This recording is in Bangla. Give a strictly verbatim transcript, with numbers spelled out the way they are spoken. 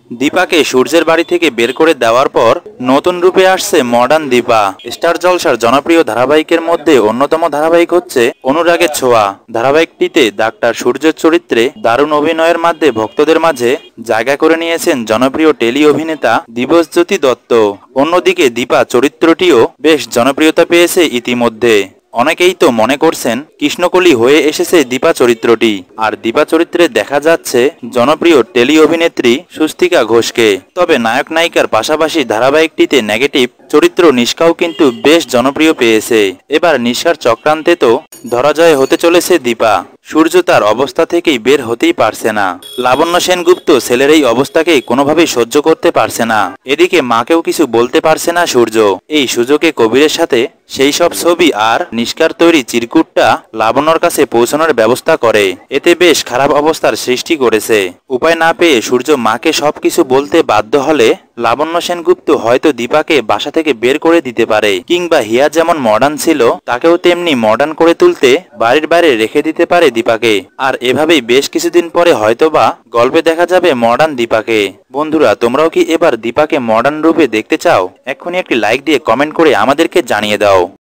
দীপাকে সূর্যের বাড়ি থেকে বের করে দেওয়ার পর নতুন রূপে আসছে মডার্ন দীপা। স্টার জলসার জনপ্রিয় ধারাবাহিকের মধ্যে অন্যতম ধারাবাহিক হচ্ছে অনুরাগের ছোঁয়া। ধারাবাহিকটিতে ডাক্তার সূর্যের চরিত্রে দারুণ অভিনয়ের মাধ্যমে ভক্তদের মাঝে জায়গা করে নিয়েছেন জনপ্রিয় টেলি অভিনেতা দিবসজ্যোতি দত্ত। অন্যদিকে দীপা চরিত্রটিও বেশ জনপ্রিয়তা পেয়েছে ইতিমধ্যে। অনেকেই তো মনে করছেন কৃষ্ণকলি হয়ে এসেছে দীপা চরিত্রটি। আর দীপা চরিত্রে দেখা যাচ্ছে জনপ্রিয় টেলি অভিনেত্রী স্বস্তিকা ঘোষকে। তবে নায়ক নায়িকার পাশাপাশি ধারাবাহিকটিতে নেগেটিভ চরিত্র নিষ্কাও কিন্তু বেশ জনপ্রিয় পেয়েছে। এবার নিষ্কার চক্রান্তে তো ধরাজয় হতে চলেছে দীপা। সূর্য তার অবস্থা থেকেই বের হতেই পারছে না। লাবণ্য সেনগুপ্ত ছেলের এই অবস্থাকে কোনোভাবেই সহ্য করতে পারছে না। এদিকে মাকেও কিছু বলতে পারছে না সূর্য। এই সুযোগে কবিরের সাথে সেই সব ছবি আর নিষ্কার তৈরি চিরকুটটা লাবণ্যর কাছে পৌঁছানোর ব্যবস্থা করে। এতে বেশ খারাপ অবস্থার সৃষ্টি করেছে। উপায় না পেয়ে সূর্য মাকে সবকিছু বলতে বাধ্য হলে লাবণ্য সেনগুপ্ত হয়তো দীপাকে বাসা থেকে বের করে দিতে পারে, কিংবা হিয়া যেমন মডার্ন ছিল তাকেও তেমনি মডার্ন করে তুলতে বাড়ির বাইরে রেখে দিতে পারে দীপাকে। আর এভাবেই বেশ কিছুদিন পরে হয়তোবা গল্পে দেখা যাবে মডার্ন দীপাকে। বন্ধুরা, তোমরাও কি এবার দীপাকে মডার্ন রূপে দেখতে চাও? এক্ষুনি একটি লাইক দিয়ে কমেন্ট করে আমাদেরকে জানিয়ে দাও।